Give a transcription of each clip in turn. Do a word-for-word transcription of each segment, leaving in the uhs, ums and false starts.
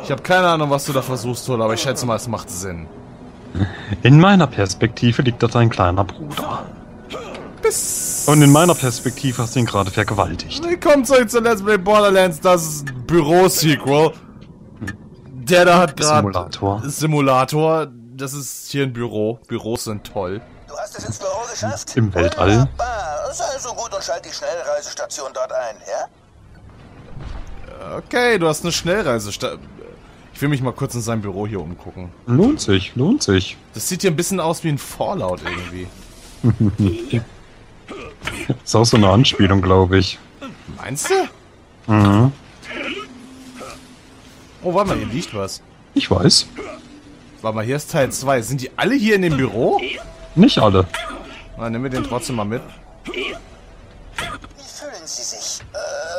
Ich habe keine Ahnung, was du da versuchst, Toll, aber ich schätze mal, es macht Sinn. In meiner Perspektive liegt da dein kleiner Bruder. Bis Und in meiner Perspektive hast du ihn gerade vergewaltigt. Willkommen zurück zu Let's Play Borderlands, das Büro-Sequel. Der da hat gerade... Simulator. Simulator. Das ist hier ein Büro. Büros sind toll. Du hast es ins Büro geschafft? Im Weltall. Wunderbar. Sei so gut und schalt die Schnellreisestation dort ein, ja? Okay, du hast eine Schnellreisestation. Ich will mich mal kurz in seinem Büro hier umgucken. Lohnt sich, lohnt sich. Das sieht hier ein bisschen aus wie ein Fallout irgendwie. Ist auch so eine Anspielung, glaube ich. Meinst du? Mhm. Oh, warte mal, hier liegt was. Ich weiß. Warte mal, hier ist Teil zwei. Sind die alle hier in dem Büro? Nicht alle. Na, nehmen wir den trotzdem mal mit. Wie fühlen Sie sich? Äh,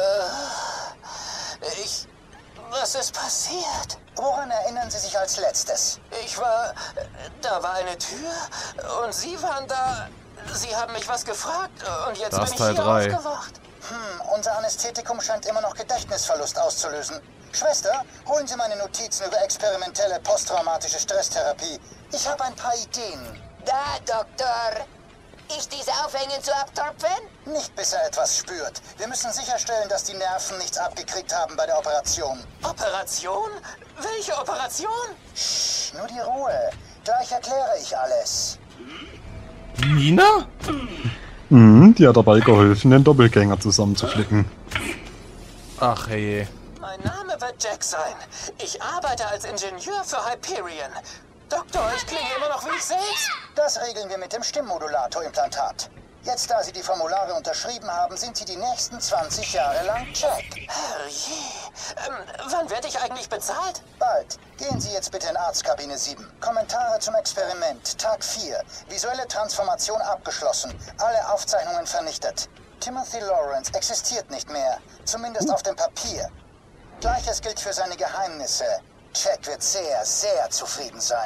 ich... Was ist passiert? Woran erinnern Sie sich als letztes? Ich war... Da war eine Tür und Sie waren da... Sie haben mich was gefragt und jetzt Das bin ich Teil hier drei. aufgewacht. Hm, unser Anästhetikum scheint immer noch Gedächtnisverlust auszulösen. Schwester, holen Sie meine Notizen über experimentelle posttraumatische Stresstherapie. Ich habe ein paar Ideen. Da, Doktor. Ich diese Aufhänge zu abtropfen? Nicht bis er etwas spürt. Wir müssen sicherstellen, dass die Nerven nichts abgekriegt haben bei der Operation. Operation? Welche Operation? Psst, nur die Ruhe. Gleich erkläre ich alles. Nina? Mhm, die hat dabei geholfen, den Doppelgänger zusammenzuflicken. Ach hey. Mein Name wird Jack sein. Ich arbeite als Ingenieur für Hyperion. Doktor, ich klinge immer noch wie ich selbst. Das regeln wir mit dem Stimmmodulator-Implantat. Jetzt, da Sie die Formulare unterschrieben haben, sind Sie die nächsten zwanzig Jahre lang Jack. Herrje. Ähm, wann werde ich eigentlich bezahlt? Bald. Gehen Sie jetzt bitte in Arztkabine sieben. Kommentare zum Experiment. Tag vier. Visuelle Transformation abgeschlossen. Alle Aufzeichnungen vernichtet. Timothy Lawrence existiert nicht mehr. Zumindest auf dem Papier. Gleiches gilt für seine Geheimnisse. Jack wird sehr, sehr zufrieden sein.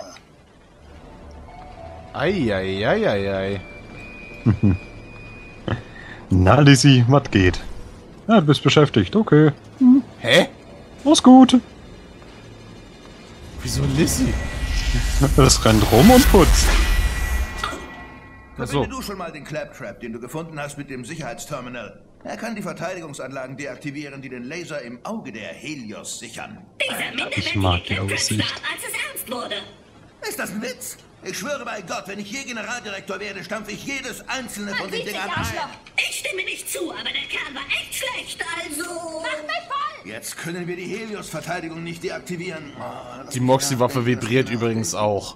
Eieieiei. Na, Lizzie, was geht? Ja, du bist beschäftigt, okay. Hm. Hä? Alles gut. Wieso Lizzie? Es rennt rum und putzt. Ach so. Verbinde du schon mal den Claptrap, den du gefunden hast, mit dem Sicherheitsterminal. Er kann die Verteidigungsanlagen deaktivieren, die den Laser im Auge der Helios sichern. Ich mag die Aussicht. Als es ernst wurde. Ist das ein Witz? Ich schwöre bei Gott, wenn ich je Generaldirektor werde, stampfe ich jedes einzelne von den Dingern ein. Ich stimme nicht zu, aber der Kerl war echt schlecht, also... Mach mich voll! Jetzt können wir die Helios-Verteidigung nicht deaktivieren. Oh, Die Moxie-Waffe vibriert übrigens auch.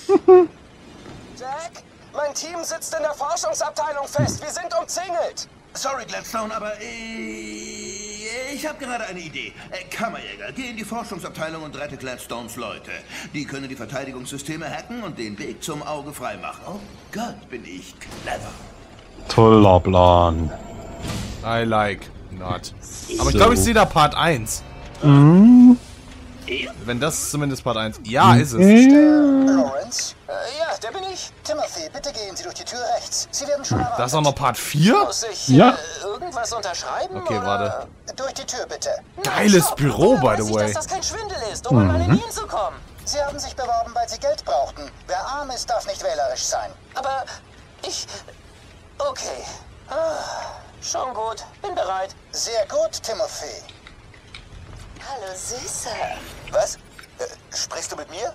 Jack, mein Team sitzt in der Forschungsabteilung fest. Wir sind umzingelt. Sorry, Gladstone, aber äh, ich habe gerade eine Idee. Äh, Kammerjäger, geh in die Forschungsabteilung und rette Gladstones Leute. Die können die Verteidigungssysteme hacken und den Weg zum Auge freimachen. Oh Gott, bin ich clever. Toller Plan. I like not. Aber So. ich glaube, ich sehe da Part eins. Mhm. Wenn das zumindest Part eins... Ja, ist es. Lawrence? Äh, ja, der bin ich. Timothy, bitte gehen Sie durch die Tür rechts. Sie werden schon Da ist auch noch Part vier? Muss ich Ja. äh, irgendwas unterschreiben? Okay, oder? warte. Durch die Tür, bitte. Geiles Stopp, Büro, woher by the weiß ich, way. dass das kein Schwindel ist, um an meine Minen zu kommen. Sie haben sich beworben, weil Sie Geld brauchten. Wer arm ist, darf nicht wählerisch sein. Aber ich... Okay. Ah, schon gut. Bin bereit. Sehr gut, Timothy. Hallo, Süßer. Was? Äh, sprichst du mit mir?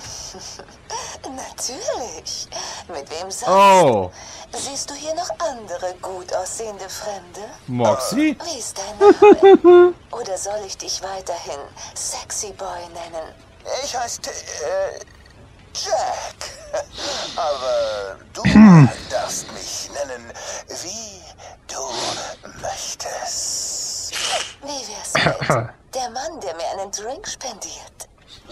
Natürlich. Mit wem sonst? Oh. Siehst du hier noch andere gut aussehende Fremde? Moxie? Wie ist dein Name? Oder soll ich dich weiterhin Sexy Boy nennen? Ich heiße äh, Jack. Aber du darfst mich nennen, wie du möchtest. Wie wär's mit der Mann, der mir einen Drink spendiert?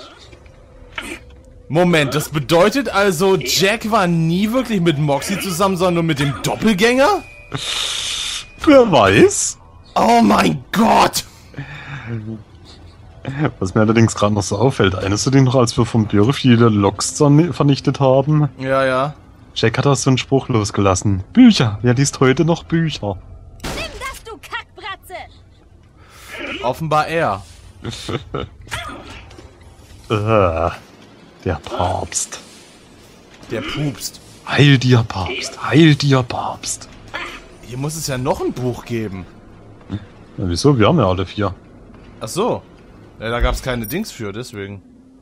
Moment, das bedeutet also, Jack war nie wirklich mit Moxie zusammen, sondern nur mit dem Doppelgänger? Wer weiß? Oh mein Gott! Was mir allerdings gerade noch so auffällt, erinnerst du dich noch, als wir vom Büro viele Loks vernichtet haben? Ja, ja. Jack hat da so einen Spruch losgelassen. Bücher! Wer liest heute noch Bücher? Nimm das, du Kackbratze! Offenbar er. Äh, der Papst. Der pupst. Heil dir, Papst. Heil dir, Papst. Hier muss es ja noch ein Buch geben. Ja, wieso? Wir haben ja alle vier. Ach so. Ja, da gab es keine Dings für, deswegen.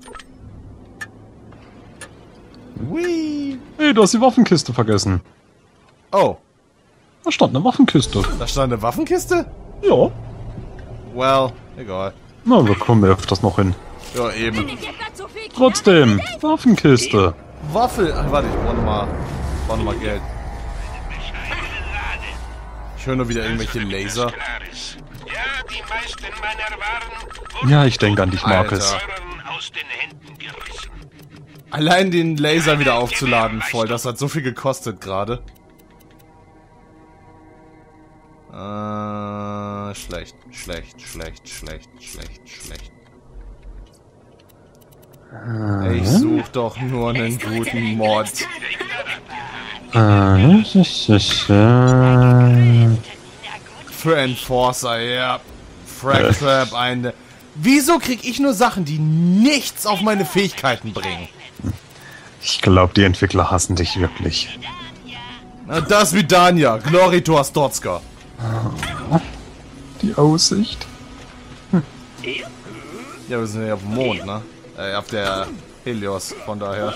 Whee. Hey, du hast die Waffenkiste vergessen. Oh, Da stand eine Waffenkiste. da stand eine Waffenkiste? Ja. Well, egal. Na, wir kommen öfters noch hin. Ja, eben. Trotzdem, Waffenkiste. Waffel. Ach, warte, ich brauche nochmal. Brauche nochmal Geld. Ich höre nur wieder irgendwelche Laser. Ja, die meisten meiner Waren Ja, ich denke an dich, Marcus. Alter. wurden aus den Händen gerissen. Allein den Laser wieder aufzuladen voll, das hat so viel gekostet gerade. Äh, schlecht, schlecht, schlecht, schlecht, schlecht, schlecht. Ich such doch nur einen guten Mod. Äh, Für Enforcer, ja. Frag Trap, eine. Wieso krieg ich nur Sachen, die nichts auf meine Fähigkeiten bringen? Ich glaube, die Entwickler hassen dich wirklich. Na, das wie Danja, Gloritor Stotska. Die Aussicht. Ja, wir sind ja auf dem Mond, ne? Äh, auf der Helios, von daher.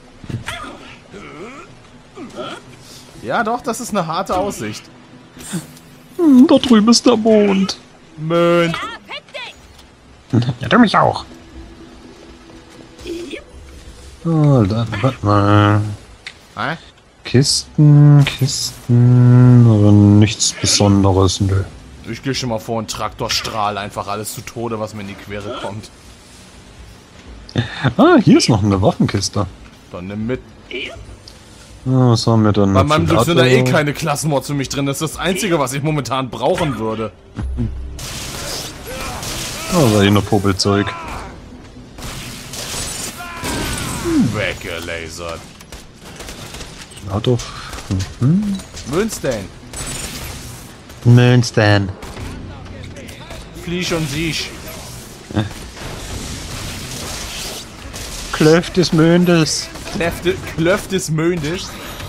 Ja, doch, das ist eine harte Aussicht. Hm, da drüben ist der Mond. Mond. Ja, du mich auch. Oh, da, warte mal. Hä? Kisten, Kisten, aber nichts Besonderes, nö. Ich gehe schon mal vor einen Traktorstrahl, einfach alles zu Tode, was mir in die Quere kommt. Ah, hier ist noch eine Waffenkiste. Dann nimm mit. Ah, was haben wir denn? Bei meinem Glück sind da eh Filato. keine Klassenmods für mich drin. Das ist das Einzige, was ich momentan brauchen würde. Ah, da eh nur Popelzeug. Weggelasert. Auto. Mhm. Münstein. Münstein. Fliech und Siech. Klöft des Möndes. Kläfte, Klöft des Möndes.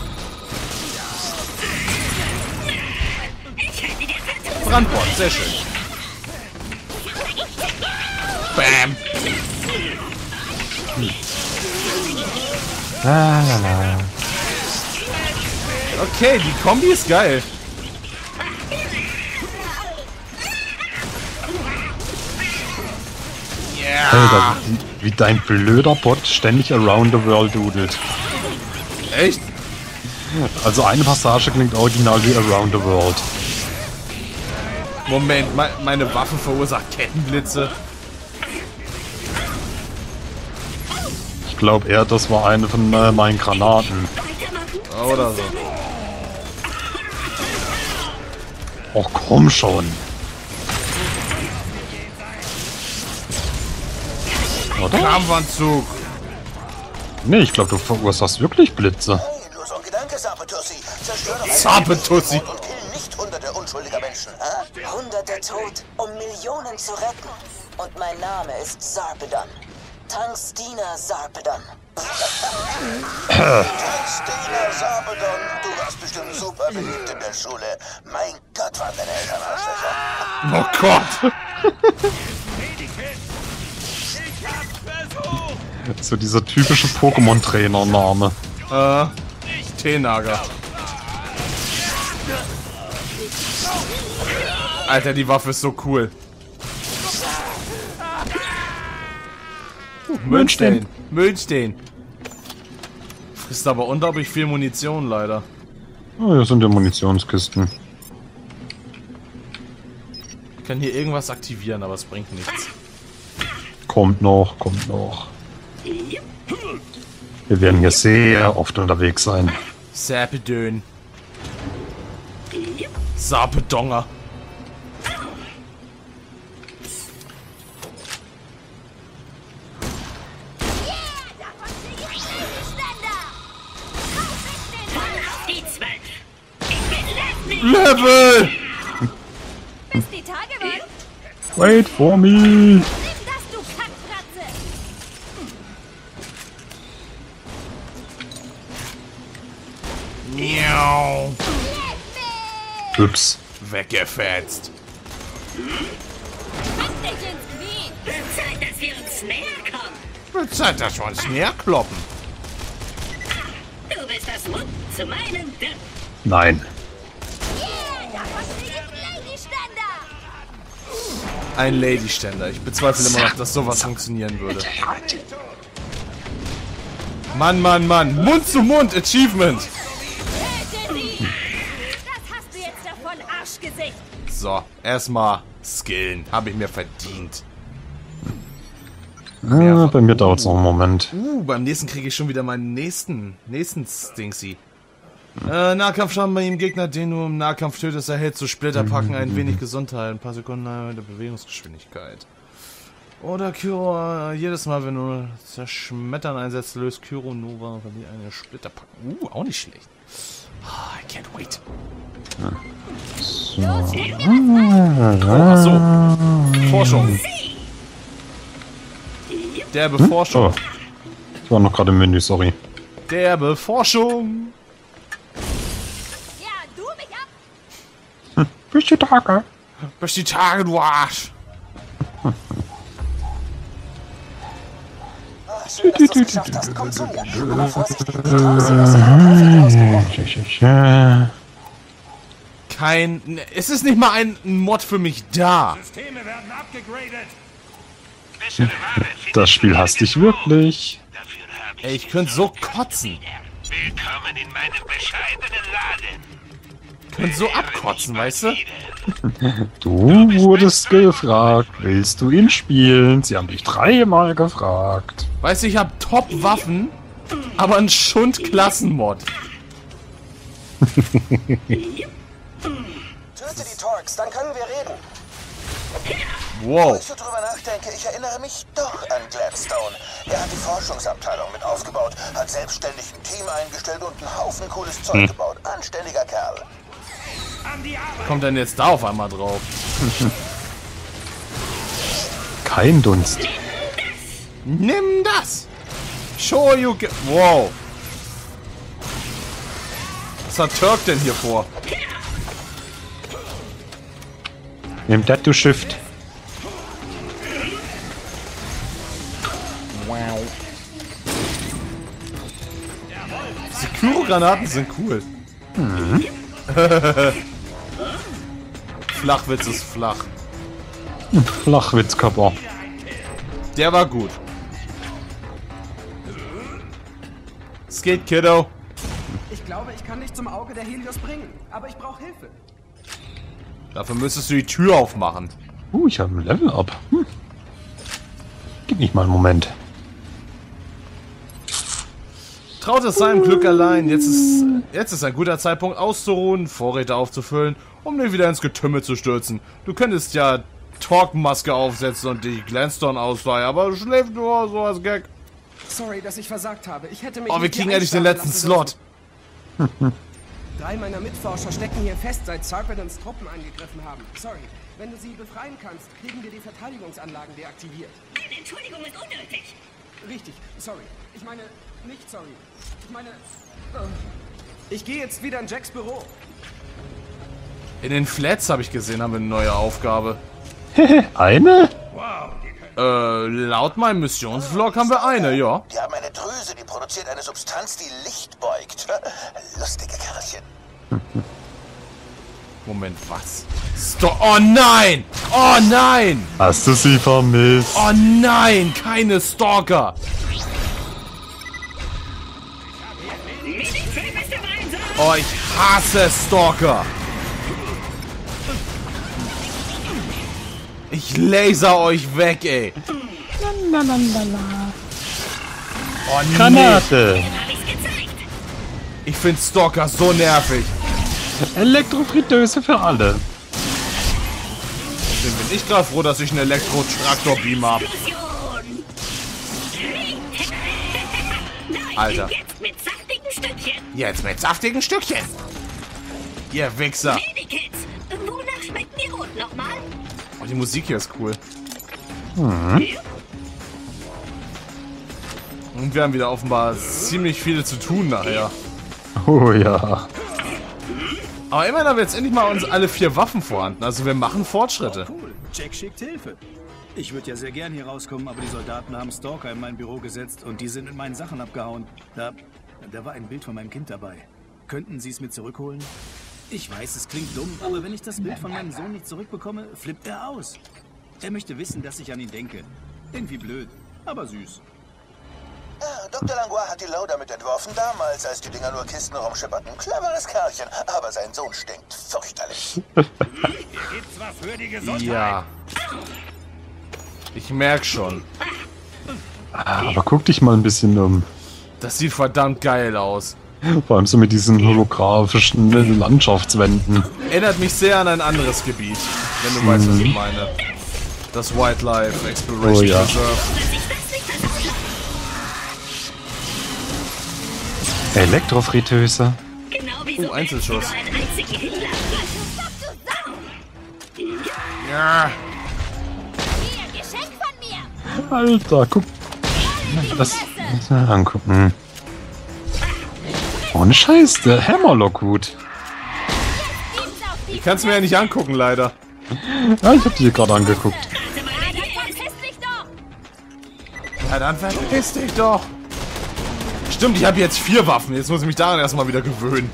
Brandbord, sehr schön. Bam. La, la, la. Okay, die Kombi ist geil. Ja. Alter, wie, wie dein blöder Bot ständig around the world dudelt. Echt? Also eine Passage klingt original wie around the world. Moment, me meine Waffe verursacht Kettenblitze. Ich glaube eher, das war eine von äh, meinen Granaten. Oder so. Och, komm schon. Oder? Kampfanzug. Nee, ich glaube, du verursachst wirklich Blitze. Hey, nur so ein Gedanke, Sapetussi. Zerstör doch Sapetussi. und kill nicht hunderte unschuldiger Menschen, hä? Hunderte tot, um Millionen zu retten. Und mein Name ist Sarpedon. Tangstina Sarpedon. Stina Sapeton, du warst bestimmt super beliebt in der Schule. Mein Gott, waren deine Eltern Arschlöcher. Oh Gott. So dieser typische Pokémon-Trainer-Name. Äh, T-Nager. Alter, die Waffe ist so cool. Müllstein. Müllstein. Frisst aber unglaublich viel Munition, leider. Oh, hier sind ja Munitionskisten. Ich kann hier irgendwas aktivieren, aber es bringt nichts. Kommt noch, kommt noch. Wir werden hier sehr oft unterwegs sein. Sapedön. Sapedonger. Die zwölf. Ich bin Leslie. Level! Bis die Tage waren. Wait for me! Nimm das, du Kackfratze. Ups. Weggefetzt. Pack dich ins Knie. Wird Zeit, dass wir uns näher kommen. Wird Zeit, dass wir uns näher kloppen. Du bist das Mund zu meinem Dirk. Nein. Yeah, da verstehe ich Ladyständer. Ein Ladyständer. Ich bezweifle immer noch, dass sowas funktionieren würde. Mann, Mann, Mann. Mund zu Mund Achievement. Töte sie. Das hast du jetzt davon, Arschgesicht. So, erstmal skillen. Habe ich mir verdient. Ah, bei mir dauert es noch einen Moment. Uh, beim nächsten kriege ich schon wieder meinen nächsten, nächsten Stinksy. Äh, Nahkampfschaden bei jedem Gegner, den du im Nahkampf tötest, erhältst du Splitterpacken ein wenig Gesundheit, ein paar Sekunden mit der Bewegungsgeschwindigkeit. Oder Kyro, äh, jedes Mal, wenn du Zerschmettern einsetzt, löst Kyro Nova verliert eine Splitterpacken. Uh, auch nicht schlecht. Oh, I can't wait. So. Achso. Forschung. Derbe Forschung. Oh. Ich war noch gerade im Menü, sorry. Derbe Forschung. Ja, du mich ab. Bis die Tage. Bis die Tage, du Arsch. Ah, schön, dass du es geschafft hast. Komm zu mir. Aber vorsichtig, die Tor sind aus ihrer Graffiti ausgebrochen. Kein... Es ist nicht mal ein Mod für mich da. Systeme werden abgegradet. Das Spiel hasst dich wirklich. Dafür habe ich Ey, ich könnte so kotzen. Willkommen in meinem bescheidenen Laden. Ich könnte so abkotzen, weißt du? Du wurdest gefragt, willst du ihn spielen? Sie haben dich dreimal gefragt. Weißt du, ich habe Top-Waffen, aber einen Schund-Klassen-Mod. Töte die Torx, dann können wir reden. Wow. Wenn ich so drüber nachdenke, ich erinnere mich doch an Gladstone. Er hat die Forschungsabteilung mit aufgebaut, hat selbstständig ein Team eingestellt und einen Haufen cooles Zeug Hm. gebaut. Anständiger Kerl. Kommt denn jetzt da auf einmal drauf? Kein Dunst. Nimm das! Show you... ge- Wow. Was hat Turk denn hier vor? Nimm das, du Shift. Wow. Diese Kyro-Granaten sind cool. Mhm. Flachwitz ist flach. Flachwitzkörper. Der war gut. Es geht, Kiddo. Ich glaube, ich kann dich zum Auge der Helios bringen, aber ich brauche Hilfe. Dafür müsstest du die Tür aufmachen. Uh, ich habe ein Level-Up. Hm. Gib mich mal einen Moment. Traut es seinem Glück allein. Jetzt ist, jetzt ist ein guter Zeitpunkt auszuruhen, Vorräte aufzufüllen, um nicht wieder ins Getümmel zu stürzen. Du könntest ja Talk-Maske aufsetzen und die Gladstone ausleihen, aber du schläfst nur so als Gag. Sorry, dass ich versagt habe. Ich hätte mich Oh, wir nicht kriegen hier endlich den einsperren letzten lassen Slot. dürfen. Drei meiner Mitforscher stecken hier fest, seit Sarpedons Truppen eingegriffen haben. Sorry. Wenn du sie befreien kannst, kriegen wir die Verteidigungsanlagen deaktiviert. Eine Entschuldigung ist unnötig. Richtig. Sorry. Ich meine, nicht sorry. Ich meine... äh, Ich gehe jetzt wieder in Jacks Büro. In den Flats habe ich gesehen, haben wir eine neue Aufgabe. Eine? Äh, laut meinem Missionsvlog haben wir eine, ja. Die haben eine Drüse, die produziert eine Substanz, die Licht beugt. Lustige Kerlchen. Moment, was? Sto oh nein! Oh nein! Hast du sie vermisst? Oh nein! Keine Stalker! Oh, ich hasse Stalker! Ich laser euch weg, ey! Oh nee! Granate! Ich find Stalker so nervig! Elektrofritteuse für alle. Deswegen bin ich gerade froh, dass ich einen Elektro-Traktor-Beam habe. Alter. Jetzt mit saftigen Stückchen. Jetzt mit saftigen Stückchen. Ihr Wichser. Medikits. Wonach schmeckt die rot nochmal? Oh, die Musik hier ist cool. Mhm. Und wir haben wieder offenbar ziemlich viel zu tun nachher. Oh ja. Aber immerhin haben wir jetzt endlich mal uns alle vier Waffen vorhanden. Also wir machen Fortschritte. Oh, cool. Jack schickt Hilfe. Ich würde ja sehr gern hier rauskommen, aber die Soldaten haben Stalker in mein Büro gesetzt und die sind mit meinen Sachen abgehauen. Da, da war ein Bild von meinem Kind dabei. Könnten Sie es mir zurückholen? Ich weiß, es klingt dumm, aber wenn ich das Bild von meinem Sohn nicht zurückbekomme, flippt er aus. Er möchte wissen, dass ich an ihn denke. Irgendwie blöd, aber süß. Ja, Doktor Langlois hat die Loader mit entworfen, damals, als die Dinger nur Kisten rumschipperten. Cleveres Kerlchen, aber sein Sohn stinkt fürchterlich. Hier gibt's was für die Gesundheit. Ja. Ich merk schon. Aber guck dich mal ein bisschen um. Das sieht verdammt geil aus. Vor allem so mit diesen holographischen Landschaftswänden. Erinnert mich sehr an ein anderes Gebiet, wenn du mhm. weißt, was ich meine. Das Wildlife Exploration oh, ja. Reserve. Elektrofritteuse. Oh, Einzelschuss. Ja. Alter, guck. Das mal angucken. Ohne Scheiß, der Hammerlock-Hut. Ich kann es mir ja nicht angucken, leider. Ja, ich hab die gerade angeguckt. Ja, dann verpiss dich doch. Stimmt, ich habe jetzt vier Waffen. Jetzt muss ich mich daran erstmal wieder gewöhnen.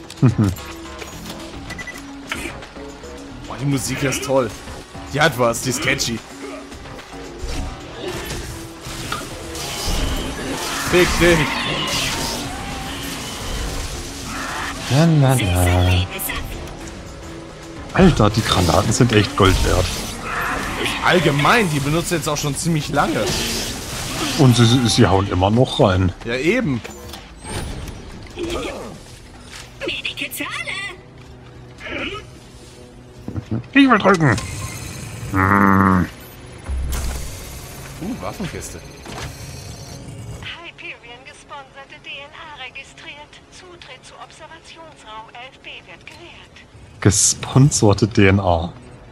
Boah, die Musik ist toll. Die hat was, die ist catchy. Fick dich. La, la, la. Alter, die Granaten sind echt Gold wert. Allgemein, die benutzen jetzt auch schon ziemlich lange. Und sie, sie hauen immer noch rein. Ja, eben. Ich will drücken. Hm. Uh, Waffenkiste. Hyperion gesponserte D N A registriert. Zutritt zu Observationsraum elf B wird gewährt. Gesponserte D N A.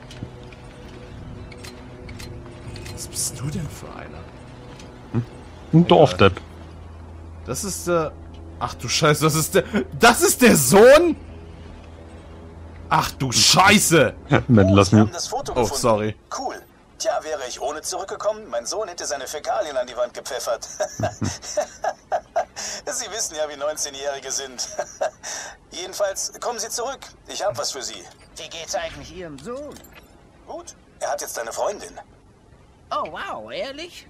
Was bist du denn für einer? Ein Dorfdepp. Das ist der... Ach du Scheiße, das ist der... Das ist der Sohn? Ach du Scheiße! Man, lass mir... Das Foto oh, gefunden. sorry. Cool. Tja, wäre ich ohne zurückgekommen, mein Sohn hätte seine Fäkalien an die Wand gepfeffert. Sie wissen ja, wie neunzehnjährige sind. Jedenfalls, kommen Sie zurück. Ich habe was für Sie. Wie geht's eigentlich Ihrem Sohn? Gut. Er hat jetzt eine Freundin. Oh, wow, ehrlich?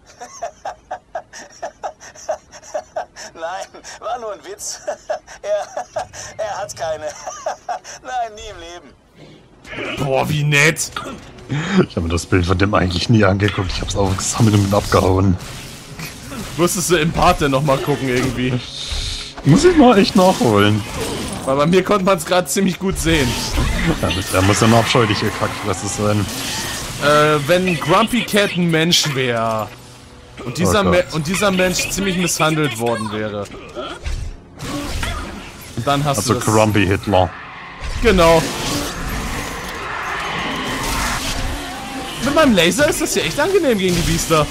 Nein, war nur ein Witz. er, er hat keine. Nein, nie im Leben. Boah, wie nett. Ich habe mir das Bild von dem eigentlich nie angeguckt. Ich habe es aufgesammelt und abgehauen. Musstest du im Part denn nochmal gucken irgendwie? Muss ich mal echt nachholen. Weil bei mir konnte man es gerade ziemlich gut sehen. Ja, da muss ja eine abscheuliche Kackfresse sein. Äh, wenn Grumpy Cat ein Mensch wäre und dieser, oh Me und dieser Mensch ziemlich misshandelt worden wäre, dann hast also du das. Grumpy Hitler. Genau. Mit meinem Laser ist das ja echt angenehm gegen die Biester.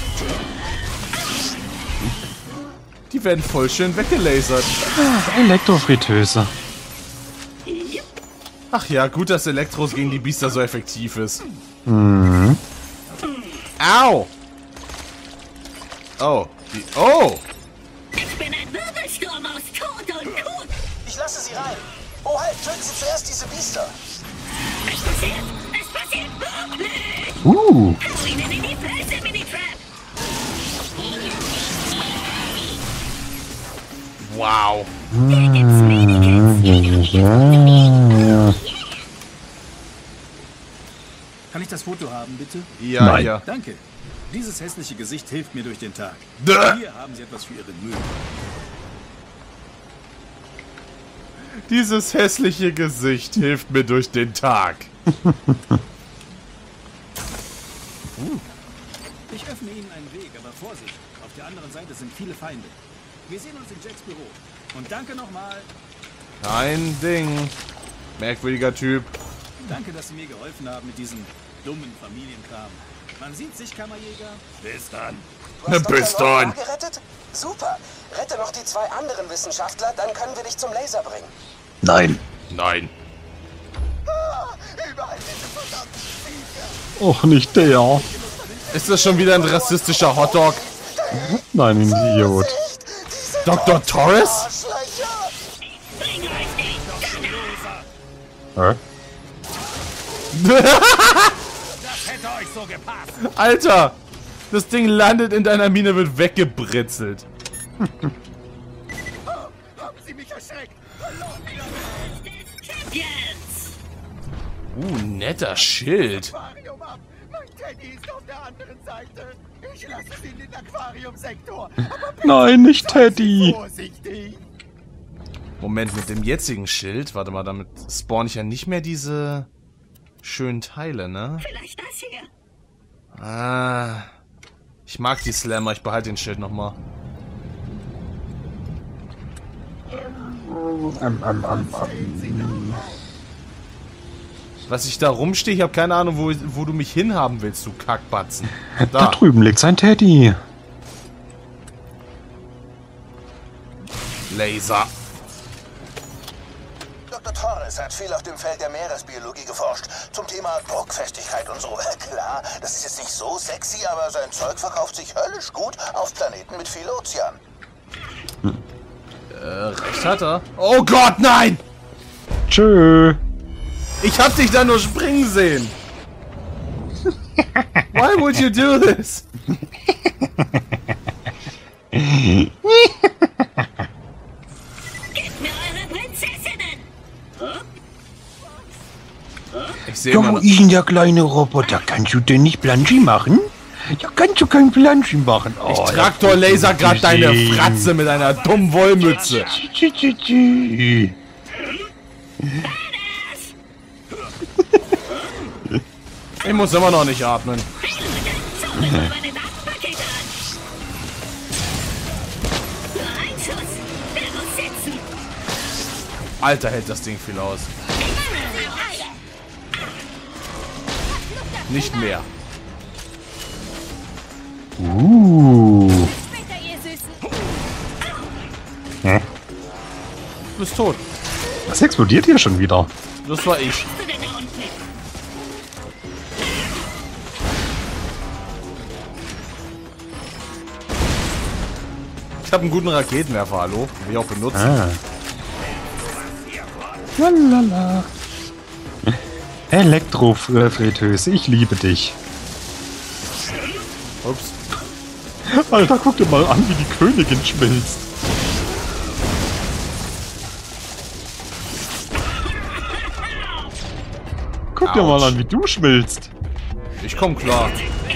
Die werden voll schön weggelasert. Ach, Elektrofritteuse. Ach ja, gut, dass Elektros gegen die Biester so effektiv ist. Mhm. Au! Oh. Die, oh! Ich bin ein Wirbelsturm aus Tod und Tod. Ich lasse Sie rein. Oh halt, töten Sie zuerst diese Biester. Es passiert! Es passiert! Uh! Hau ihnen in die Fresse, Mini-Trap! Wow. Kann ich das Foto haben, bitte? Ja, Nein. ja. Danke. Dieses hässliche Gesicht hilft mir durch den Tag. Duh. Hier haben Sie etwas für Ihren Müll. Dieses hässliche Gesicht hilft mir durch den Tag. uh. Ich öffne Ihnen einen Weg, aber Vorsicht. Auf der anderen Seite sind viele Feinde. Wir sehen uns in Jacks Büro. Und danke nochmal. Kein Ding. Merkwürdiger Typ. Danke, dass Sie mir geholfen haben mit diesem dummen Familienkram. Man sieht sich, Kammerjäger. Bis dann. Du hast Bis Doktor dann. Langlois gerettet? Super. Rette noch die zwei anderen Wissenschaftler, dann können wir dich zum Laser bringen. Nein. Nein. Och, nicht der. Ist das schon wieder ein rassistischer Hotdog? Nein, ein Idiot. Doktor Torres? Hä? Alter! Das Ding landet in deiner Mine, wird weggebritzelt. Haben Sie mich erschreckt? Uh, netter Schild. Mein Teddy ist auf der anderen Seite. Ich lasse Sie in den Aquariumsektor. Nein, nicht Teddy. Vorsichtig. Moment, mit dem jetzigen Schild, warte mal, damit spawn ich ja nicht mehr diese schönen Teile, ne? Vielleicht das hier. Ah, ich mag die Slammer, ich behalte den Schild nochmal. Um, um, um, um. Was ich da rumstehe, ich habe keine Ahnung, wo, wo du mich hinhaben willst, du Kackbatzen. Da. Da drüben liegt sein Teddy. Laser. Doktor Torres hat viel auf dem Feld der Meeresbiologie geforscht. Zum Thema Druckfestigkeit und so. Klar, das ist jetzt nicht so sexy, aber sein Zeug verkauft sich höllisch gut auf Planeten mit viel Ozean. Hm. Äh, recht hat er. Oh Gott, nein! Tschö. Ich hab dich da nur springen sehen. Why would you do this? Gebt mir eure Prinzessinnen! Ich sehe ja, wo ist denn der kleine Roboter? Kannst du denn nicht Planschi machen? Ja, kannst du kein Planschi machen. Oh, ich Traktor-Laser grad deine Fratze mit einer dummen Wollmütze. Ich muss immer noch nicht atmen. Alter, hält das Ding viel aus. Nicht mehr. Uh. Hä? Du bist tot. Was explodiert hier schon wieder? Das war ich. Ich habe einen guten Raketenwerfer, hallo? Will ich auch benutzen. Ah. Lalala. Elektrofritteuse, ich liebe dich. Ups. Alter, guck dir mal an, wie die Königin schmilzt. Guck Ouch. dir mal an, wie du schmilzt. Ich komm klar.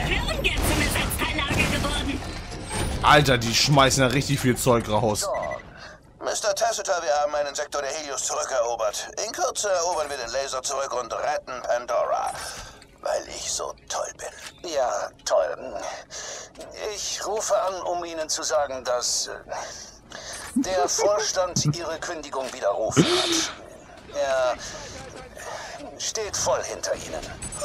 Alter, die schmeißen ja richtig viel Zeug raus. Mister Tassiter, wir haben einen Sektor der Helios zurückerobert. In Kürze erobern wir den Laser zurück und retten Pandora. Weil ich so toll bin. Ja, toll. Ich rufe an, um Ihnen zu sagen, dass der Vorstand Ihre Kündigung widerrufen hat. Er steht voll hinter Ihnen.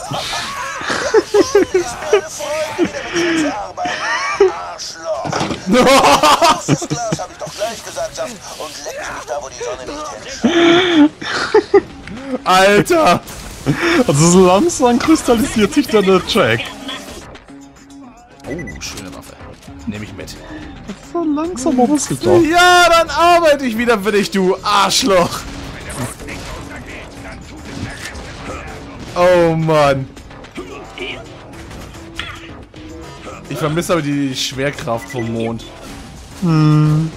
Ich bin Freund, wieder mit Ihnen zu arbeiten. Arschloch. Das Glas habe ich doch gleich gesagt, Saft, und leck mich da, wo die Sonne nicht hinschaut. Alter! Also so langsam kristallisiert sich dann der Jack. Oh, schöne Waffe. Nehme ich mit. So langsam, aber es geht doch. Ja, dann arbeite ich wieder für dich, du Arschloch. Oh Mann. Ich vermisse aber die Schwerkraft vom Mond. Hm.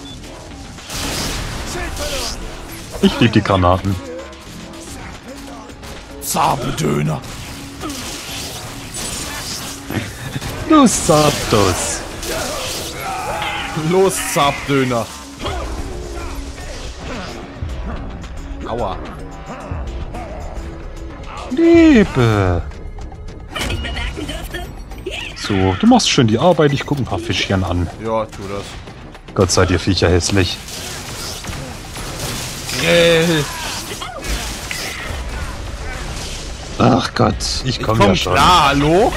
Ich lieb die Granaten. Zapdöner. Los, Zapdos. Los, Zapdöner. Aua. Liebe. So, du machst schön die Arbeit, ich gucke ein paar Fischchen an. Ja, tu das. Gott sei dir Viecher hässlich. Grill. Ach Gott, ich komme komm ja schon. Klar, hallo?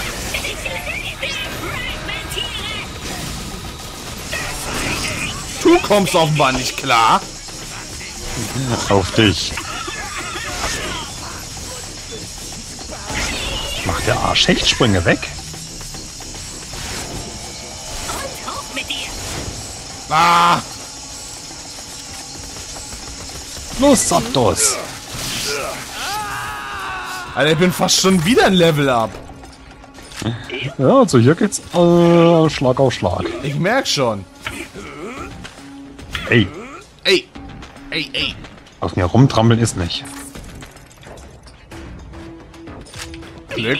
Du kommst offenbar nicht klar. Auf dich. Mach der Arschhecht, springe weg. Und hoch mit dir. Ah! Los, Zapdos. Alter, ich bin fast schon wieder ein Level up. Ja, also hier geht's äh, Schlag auf Schlag. Ich merk schon. Ey. Ey. Ey, ey. Auf mir rumtrampeln ist nicht. Glück.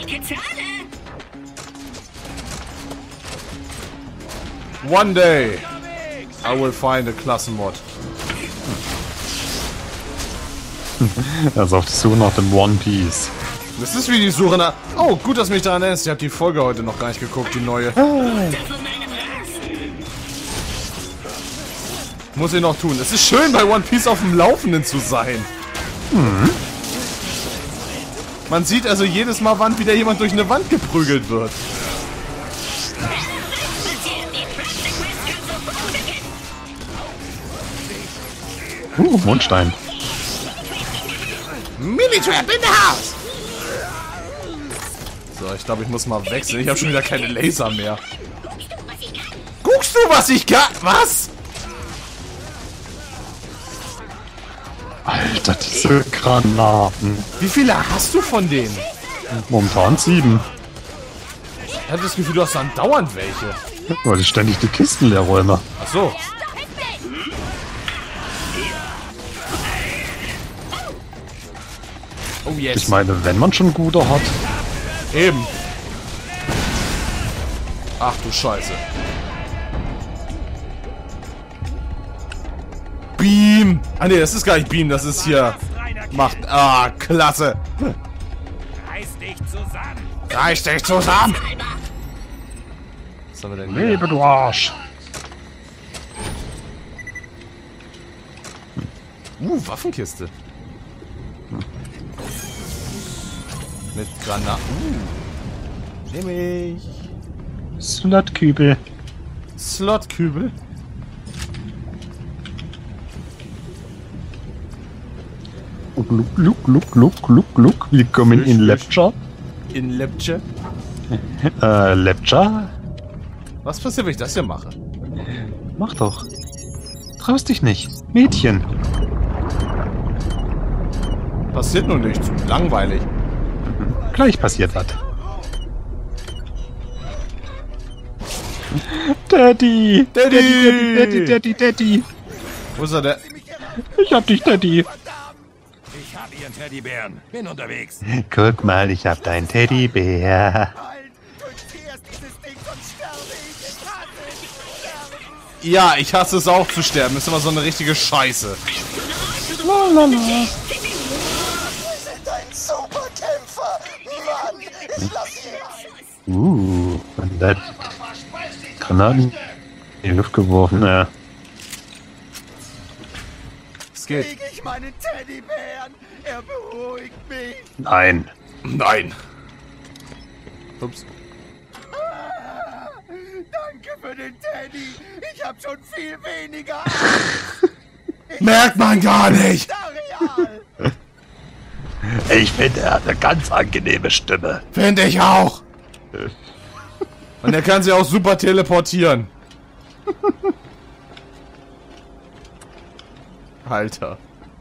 One day I will find a Klassenmod. Er ist auf der Suche nach dem One Piece. Das ist wie die Suche nach... Oh, gut, dass du mich daran erinnerst. Ich habe die Folge heute noch gar nicht geguckt, die neue. Muss ich noch tun. Es ist schön, bei One Piece auf dem Laufenden zu sein. Mhm. Man sieht also jedes Mal, wann wieder jemand durch eine Wand geprügelt wird. Uh, Mondstein. Mini-Trap in the house! So, ich glaube, ich muss mal wechseln. Ich habe schon wieder keine Laser mehr. Guckst du, was ich kann? Was? Alter, diese Granaten. Wie viele hast du von denen? Momentan sieben. Ich habe das Gefühl, du hast dann dauernd welche. Weil ich ständig die Kisten leer räume. Ach so. Oh yes. Ich meine, wenn man schon gute hat. Eben. Ach du Scheiße. Beam. Ah ne, das ist gar nicht Beam, das ist hier. Macht. Ah, klasse. Reiß dich zusammen. Reiß dich zusammen. Was haben wir denn hier? Lebe, du Arsch. Uh, Waffenkiste. Mit Granaten. Uh. Nehm ich. Slotkübel. Slotkübel? Look, look, look, look, look, look. Willkommen in Lepcha. In Lepcha? Äh, Lepcha? Was passiert, wenn ich das hier mache? Mach doch. Traust dich nicht. Mädchen. Passiert nur nichts. Langweilig. Gleich passiert was. Daddy! Daddy! Daddy, Daddy, Daddy, Daddy! Wo ist er denn? Ich hab dich, Daddy! Ich hab ihren Teddybären. Bin unterwegs. Guck mal, ich hab deinen Teddybär. Ja, ich hasse es auch zu sterben. Ist immer so eine richtige Scheiße. Lalala. Wir sind ein Superkämpfer. Mann, ich lass ihn. Uh, und das Granaten in die Luft geworfen, ja. Es geht. Krieg ich meinen Teddybären? Er beruhigt mich. Nein. Nein. Ups. Ah, danke für den Teddy. Ich hab schon viel weniger. Merkt man gar nicht. Ich finde, er hat eine ganz angenehme Stimme. Finde ich auch. Und er kann sich auch super teleportieren. Alter.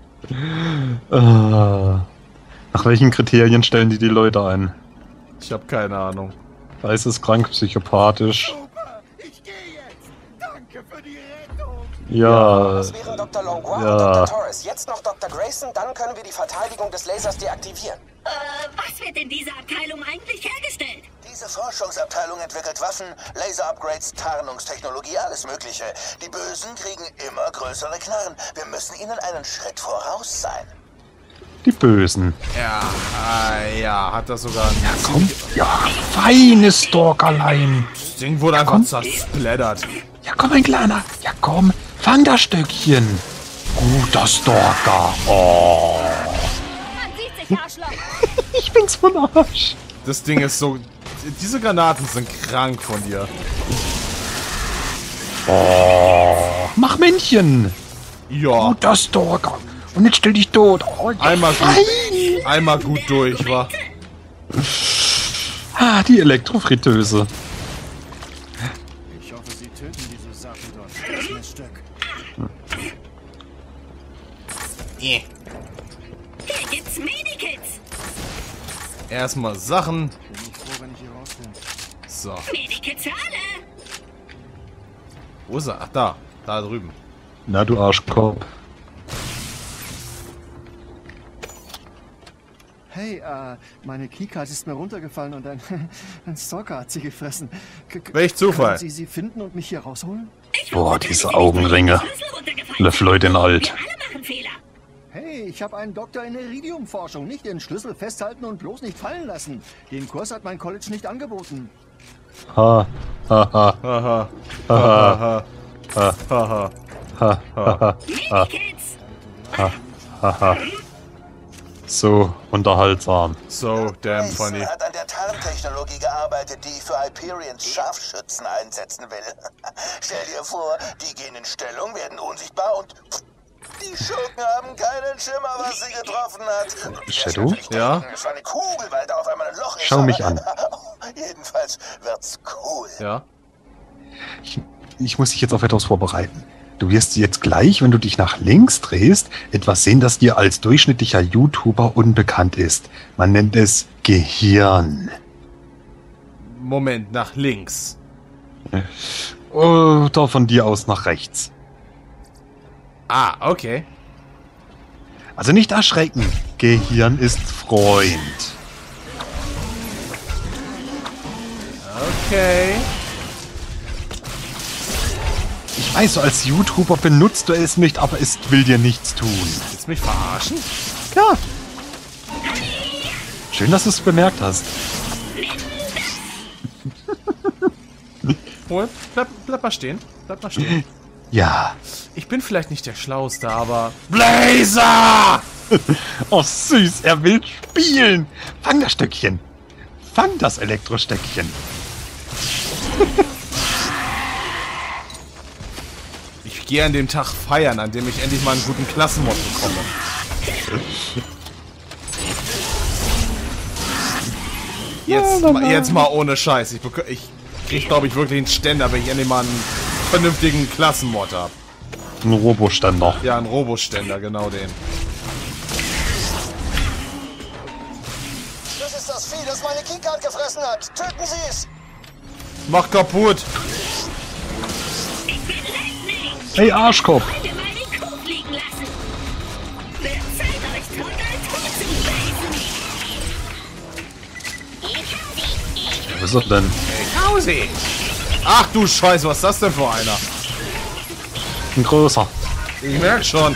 Uh, nach welchen Kriterien stellen die die Leute ein? Ich habe keine Ahnung. Geisteskrank, psychopathisch. Super, ich gehe jetzt. Danke für die Rettung. Ja. Das wären Doktor Longois ja. und Doktor Torres. Jetzt noch Doktor Grayson, dann können wir die Verteidigung des Lasers deaktivieren. Äh, was wird in dieser Abteilung eigentlich hergestellt? Diese Forschungsabteilung entwickelt Waffen, Laser-Upgrades, Tarnungstechnologie, alles Mögliche. Die Bösen kriegen immer größere Knarren. Wir müssen ihnen einen Schritt voraus sein. Die Bösen. Ja, äh, ja, hat das sogar ein... Ja, komm. Ja, feines Stalkerlein. Das Ding wurde einfach ja, zersplattert. Ja, komm, mein Kleiner. Ja, komm. Fang das Stückchen. Guter Stalker. Oh. Man sieht sich, Arschloch. Ich bin's von Arsch. Das Ding ist so... Diese Granaten sind krank von dir. Oh. Mach Männchen. Ja. Guter Stalker. Und jetzt stell dich tot. Oh, einmal gut, einmal gut durch, wa? Ah, die Elektrofritteuse. Ich hoffe, sie töten diese Sarpedon. Das Miststück. Yeah. Hier gibt's Medikits. Erstmal Sachen. Bin ich froh, wenn ich hier raus bin. So. Medikits für alle. Wo ist er? Ach, da. Da drüben. Na, du Arschkopf. Hey, äh, meine Keycard ist mir runtergefallen und ein, ein Stalker hat sie gefressen. K Welch Zufall. Können Sie sie finden und mich hier rausholen? Boah, diese Augenringe. Löffleut in alt. Hey, ich habe einen Doktor in Iridiumforschung. Nicht den Schlüssel festhalten und bloß nicht fallen lassen. Den Kurs hat mein College nicht angeboten. Ha, ha, ha, Haha. ha, Haha. ha, Haha. ha, ha, ha, ha, ha. So unterhaltsam. So damn funny. Mason hat an der Tarntechnologie gearbeitet, die ich für Hyperions Scharfschützen einsetzen will. Stell dir vor, die gehen in Stellung, werden unsichtbar und die Schurken haben keinen Schimmer, was sie getroffen hat. Shadow? Ja? Es war eine Kugel, weil da auf einmal ein Loch ist. Schau mich an. Jedenfalls wird's cool. Ja. Ich, ich muss dich jetzt auf etwas vorbereiten. Du wirst jetzt gleich, wenn du dich nach links drehst, etwas sehen, das dir als durchschnittlicher YouTuber unbekannt ist. Man nennt es Gehirn. Moment, nach links. Oder von dir aus nach rechts. Ah, okay. Also nicht erschrecken. Gehirn ist Freund. Okay. Ich weiß, als YouTuber benutzt du es nicht, aber es will dir nichts tun. Willst du mich verarschen? Ja. Schön, dass du es bemerkt hast. Hol, bleib, bleib mal stehen. Bleib mal stehen. Ja. Ich bin vielleicht nicht der Schlauste, aber... Blazer! Oh, süß, er will spielen. Fang das Stöckchen. Fang das Elektrostöckchen. Ich gehe an dem Tag feiern, an dem ich endlich mal einen guten Klassenmod bekomme. Jetzt, Ja, ma, jetzt mal ohne Scheiß. Ich, ich krieg, glaube ich, wirklich einen Ständer, wenn ich endlich mal einen vernünftigen Klassenmod habe. Ein Roboständer. Ja, ein Roboständer, genau den. Das ist das Vieh, das meine Keycard gefressen hat. Töten Sie es! Mach kaputt! Hey, Arschkopf! Was ist das denn? Kausi! Ach du Scheiße, was ist das denn für einer? Ein größer. Ich merk schon.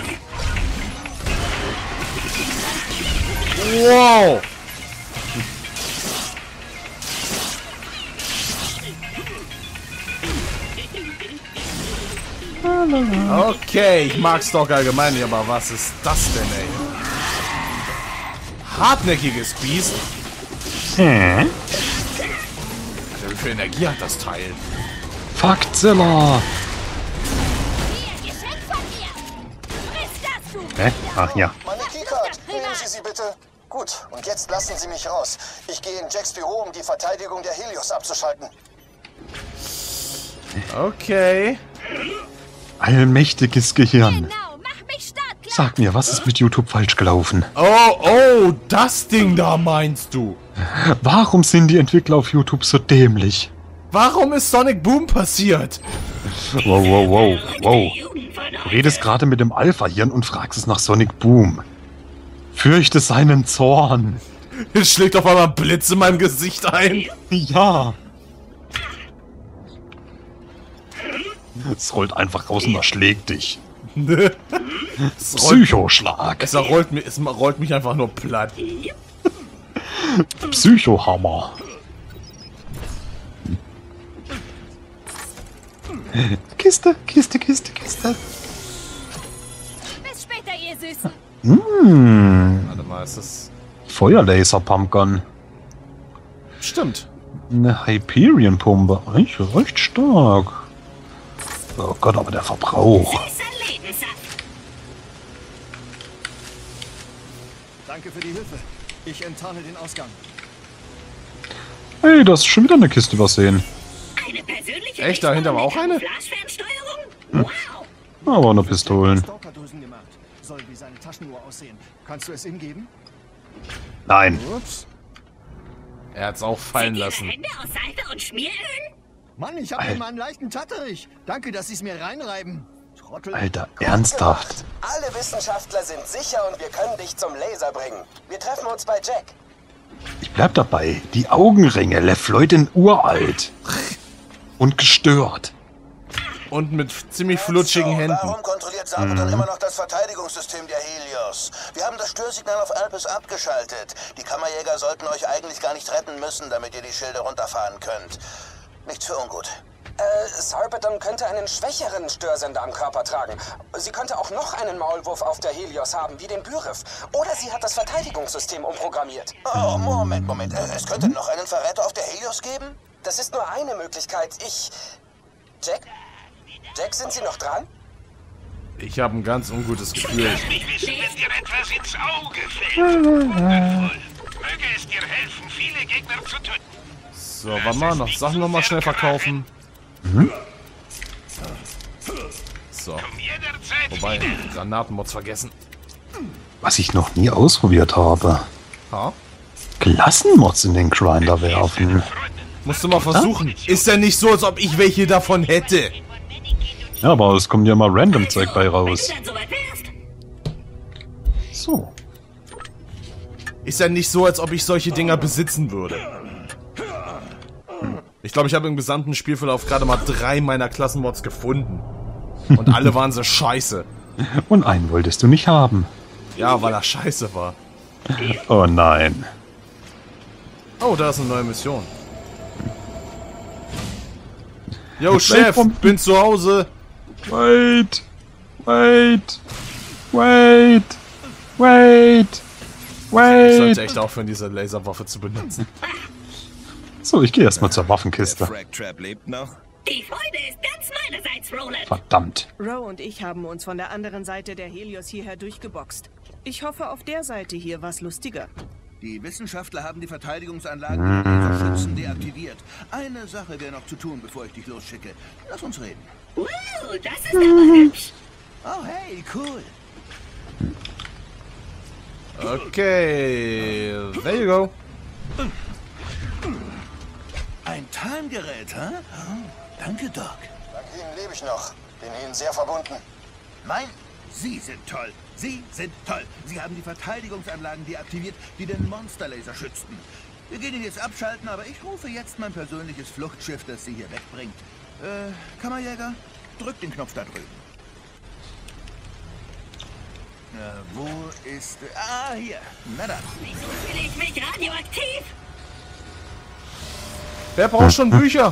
Wow! Okay, ich mag Stalker allgemein nicht, aber was ist das denn, ey? Hartnäckiges Biest? Hm? Alter, wie viel Energie hat das Teil? Faktzilla! Hä? Ach ja. Meine Keycard, nehmen Sie sie bitte. Gut, und jetzt lassen Sie mich raus. Ich gehe in Jacks Büro, um die Verteidigung der Helios abzuschalten. Okay. Allmächtiges Gehirn. Sag mir, was ist mit YouTube falsch gelaufen? Oh, oh, das Ding da meinst du? Warum sind die Entwickler auf YouTube so dämlich? Warum ist Sonic Boom passiert? Wow, wow, wow, wow. Du redest gerade mit dem Alpha-Hirn und fragst es nach Sonic Boom. Fürchte seinen Zorn. Es schlägt auf einmal Blitz in meinem Gesicht ein. Ja. Es rollt einfach raus und erschlägt dich. Es Psychoschlag. Es rollt, mich, es rollt mich einfach nur platt. Psychohammer. Kiste, Kiste, Kiste, Kiste. Bis später, ihr Süßen. Mmh. Warte mal, ist das... Feuerlaser-Pumpgun. Stimmt. Eine Hyperion-Pumpe. Recht, recht stark. Oh Gott, aber der Verbrauch. Danke für die Hilfe. Ich enttarne den Ausgang. Hey, du hast schon wieder eine Kiste übersehen. Eine persönliche Echt? Dahinter war auch eine? Flashfernsteuerung? Hm. Wow. Aber nur Pistolen. Stalkerdrüsen gemacht. Soll wie seine Taschenuhr aussehen. Kannst du es ihm geben? Nein. Ups. Er hat's auch fallen lassen. Hände aus Seife und Schmieröl? Mann, ich hab hier mal einen leichten Tatterich. Danke, dass Sie es mir reinreiben. Trottel. Alter, ernsthaft. Alle Wissenschaftler sind sicher und wir können dich zum Laser bringen. Wir treffen uns bei Jack. Ich bleib dabei. Die Augenringe, Lev Leuten uralt. Und gestört. Und mit ziemlich flutschigen so, Händen. Warum kontrolliert Sarpedon Mhm. immer noch das Verteidigungssystem der Helios? Wir haben das Störsignal auf Alpes abgeschaltet. Die Kammerjäger sollten euch eigentlich gar nicht retten müssen, damit ihr die Schilde runterfahren könnt. Nichts für ungut. Äh, Sarpedon könnte einen schwächeren Störsender am Körper tragen. Sie könnte auch noch einen Maulwurf auf der Helios haben, wie den Byrif. Oder sie hat das Verteidigungssystem umprogrammiert. Oh, Moment, Moment. Äh, Es könnte noch einen Verräter auf der Helios geben? Das ist nur eine Möglichkeit. Ich... Jack? Jack, sind Sie noch dran? Ich habe ein ganz ungutes Gefühl. Lass mich wissen, wenn dir etwas ins Auge fällt. Wundervoll. Möge es dir helfen, viele Gegner zu töten. So, warte mal, noch Sachen nochmal schnell verkaufen. Mhm. So. Wobei, Granatenmods vergessen. Was ich noch nie ausprobiert habe. Ha? Klassenmods in den Grinder werfen. Musst du mal versuchen. Ist ja nicht so, als ob ich welche davon hätte. Ja, aber es kommt ja mal random Zeug bei raus. So. Ist ja nicht so, als ob ich solche Dinger besitzen würde. Ich glaube, ich habe im gesamten Spielverlauf gerade mal drei meiner Klassenmods gefunden. Und alle waren so scheiße. Und einen wolltest du nicht haben. Ja, weil er scheiße war. Oh nein. Oh, da ist eine neue Mission. Yo, Chef, bin zu Hause. Wait. Wait. Wait. Wait. Wait. Ich sollte echt aufhören, diese Laserwaffe zu benutzen. So, ich gehe erstmal zur Waffenkiste. Fragtrap lebt noch. Die Freude ist ganz meinerseits, Roland. Verdammt. Roe und ich haben uns von der anderen Seite der Helios hierher durchgeboxt. Ich hoffe, auf der Seite hier war's lustiger. Die Wissenschaftler haben die Verteidigungsanlagen der Schützen deaktiviert. Eine Sache wäre noch zu tun, bevor ich dich losschicke. Lass uns reden. Uh, das ist aber hübsch. Oh, hey, cool. Okay, there you go. Ein Time-Gerät, hä? Huh? Danke, Doc. Dank Ihnen lebe ich noch. Bin Ihnen sehr verbunden. Nein, Sie sind toll. Sie sind toll. Sie haben die Verteidigungsanlagen deaktiviert, die den Monsterlaser schützten. Wir gehen ihn jetzt abschalten, aber ich rufe jetzt mein persönliches Fluchtschiff, das Sie hier wegbringt. Äh, Kammerjäger, drück den Knopf da drüben. Äh, wo ist... Ah, hier. Na dann. Wieso fühle ich mich radioaktiv? Wer braucht schon Bücher?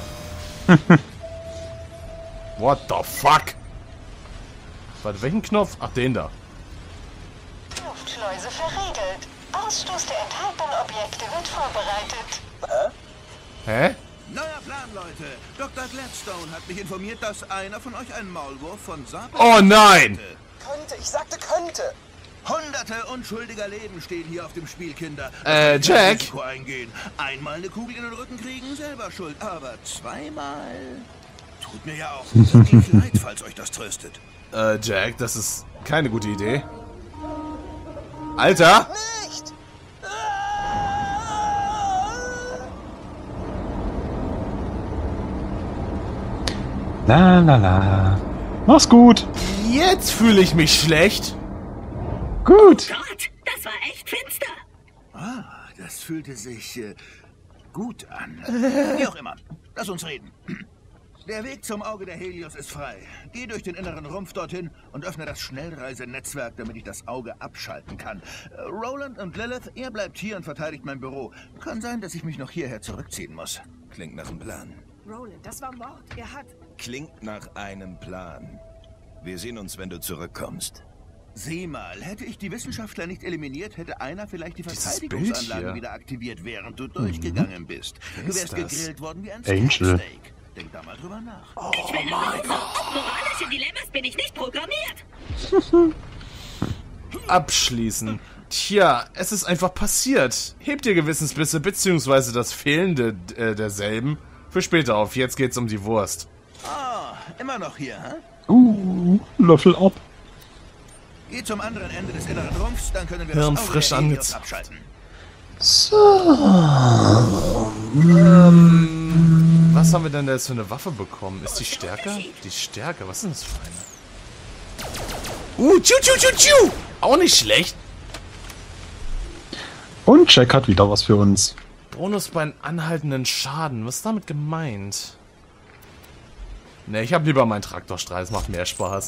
What the fuck? Warte, welchen Knopf? Ach, den da. Luftschleuse verriegelt. Ausstoß der enthaltenen Objekte wird vorbereitet. Hä? Hä? Neuer Plan, Leute. Doktor Gladstone hat mich informiert, dass einer von euch einen Maulwurf von Sarpedon... Oh nein! Könnte, ich sagte könnte. Hunderte unschuldiger Leben stehen hier auf dem Spiel, Kinder. Äh, Jack? Risiko eingehen. Einmal eine Kugel in den Rücken kriegen, selber schuld. Aber zweimal... Tut mir ja auch wirklich leid, falls euch das tröstet. Äh, Jack, das ist keine gute Idee. Alter! Nicht! La la la. Mach's gut. Jetzt fühle ich mich schlecht. Gut. Gott, das war echt finster. Ah, das fühlte sich äh, gut an. Wie auch immer. Lass uns reden. Der Weg zum Auge der Helios ist frei. Geh durch den inneren Rumpf dorthin und öffne das Schnellreisenetzwerk, damit ich das Auge abschalten kann. Äh, Roland und Lilith, ihr bleibt hier und verteidigt mein Büro. Kann sein, dass ich mich noch hierher zurückziehen muss. Klingt nach einem Plan. Roland, das war Mord. Er hat... Klingt nach einem Plan. Wir sehen uns, wenn du zurückkommst. Sieh mal, hätte ich die Wissenschaftler nicht eliminiert, hätte einer vielleicht die Dieses Verteidigungsanlagen Bild hier. wieder aktiviert, während du durchgegangen bist. Du ist wärst das? gegrillt worden wie ein Angel. Steak. Denk da mal drüber nach. Oh Moralische Dilemmas bin ich nicht programmiert. abschließen. Tja, es ist einfach passiert. Hebt ihr Gewissensbisse beziehungsweise das Fehlende äh, derselben für später auf. Jetzt geht's um die Wurst. Ah, immer noch hier, hä? Uh, Löffel ab. Geh zum anderen Ende des inneren Rumpfs, dann können wir Hirn das Auge frisch der Helios angezogen. abschalten. So. Ähm, was haben wir denn da jetzt für eine Waffe bekommen? Ist die stärker? Die ist stärker. Was ist denn das für eine? Uh, tschu, tschu, tschu, tschu. Auch nicht schlecht. Und Jack hat wieder was für uns. Bonus bei anhaltenden Schaden. Was ist damit gemeint? Ne, ich habe lieber meinen Traktorstrahl. Es macht mehr Spaß.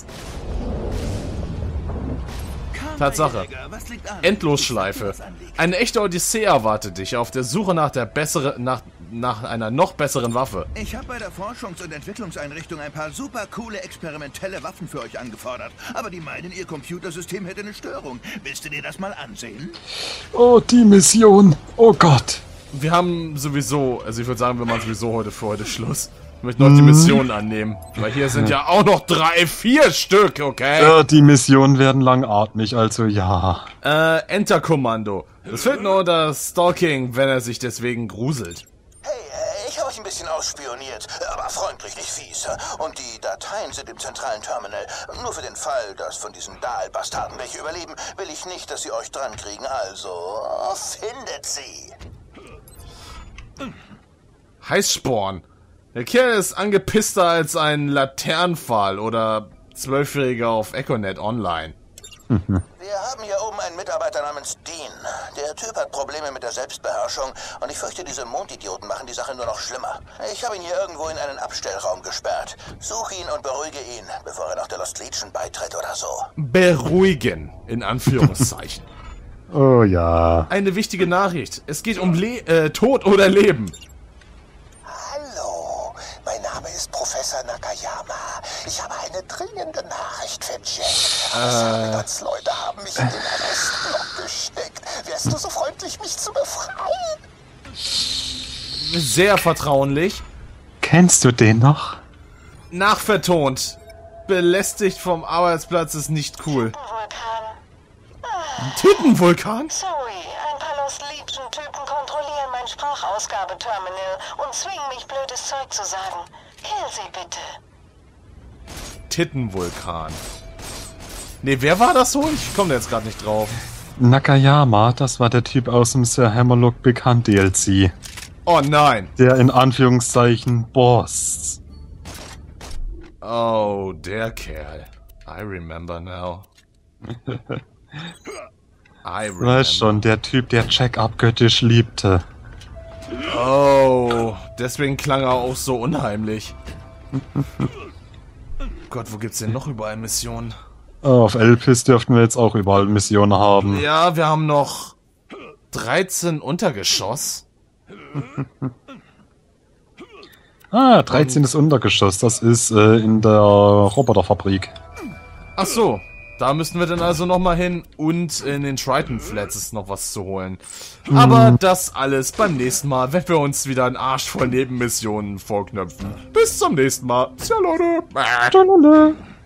Tatsache. Endlosschleife. Eine echte Odyssee erwartet dich auf der Suche nach der bessere, nach, nach einer noch besseren Waffe. Ich habe bei der Forschungs- und Entwicklungseinrichtung ein paar super coole experimentelle Waffen für euch angefordert. Aber die meinen, ihr Computersystem hätte eine Störung. Willst du dir das mal ansehen? Oh, die Mission. Oh Gott. Wir haben sowieso, also ich würde sagen, wir machen sowieso heute für heute Schluss. Ich möchte noch die Mission annehmen. Weil hier sind ja auch noch drei, vier Stück, okay? Ja, die Missionen werden langatmig, also ja. Äh, Enter-Kommando. Es fehlt nur das Stalking, wenn er sich deswegen gruselt. Hey, ich habe euch ein bisschen ausspioniert, aber freundlich, nicht fies. Und die Dateien sind im zentralen Terminal. Nur für den Fall, dass von diesen Dahl-Bastarden welche überleben, will ich nicht, dass sie euch dran kriegen. Also, findet sie. Heißsporn. Der Kerl ist angepisster als ein Laternenpfahl oder Zwölfjähriger auf Econet Online. Wir haben hier oben einen Mitarbeiter namens Dean. Der Typ hat Probleme mit der Selbstbeherrschung und ich fürchte, diese Mondidioten machen die Sache nur noch schlimmer. Ich habe ihn hier irgendwo in einen Abstellraum gesperrt. Such ihn und beruhige ihn, bevor er noch der Lost Legion beitritt oder so. Beruhigen, in Anführungszeichen. Oh ja. Eine wichtige Nachricht. Es geht um Le äh, Tod oder Leben. Hallo, mein Name ist Professor Nakayama. Ich habe eine dringende Nachricht für Jack. Sarpedons Leute haben mich in den Arrestblock gesteckt. Wärst du so freundlich, mich zu befreien? Sehr vertraulich. Kennst du den noch? Nachvertont. Belästigt vom Arbeitsplatz ist nicht cool. Tittenvulkan? Sorry, ein paar Lost Legion-Typen kontrollieren mein Sprachausgabeterminal und zwingen mich, blödes Zeug zu sagen. Kill sie bitte. Tittenvulkan. Ne, wer war das so? Ich komme jetzt gerade nicht drauf. Nakayama, das war der Typ aus dem Sir Hammerlock Bekannt D L C. Oh nein. Der in Anführungszeichen Boss. Oh, der Kerl. I remember now. I remember. Weißt schon, der Typ, der Jack abgöttisch liebte. Oh, deswegen klang er auch so unheimlich. Gott, wo gibt's denn noch überall Missionen? Auf Elpis dürften wir jetzt auch überall Missionen haben. Ja, wir haben noch dreizehn Untergeschoss. Ah, dreizehn ist Untergeschoss. Das ist äh, in der Roboterfabrik. Ach so, da müssen wir dann also nochmal hin und in den Triton Flats ist noch was zu holen. Aber Mhm. das alles beim nächsten Mal, wenn wir uns wieder einen Arsch voll Nebenmissionen vorknöpfen. Bis zum nächsten Mal. Tja, Leute. Tja, Leute.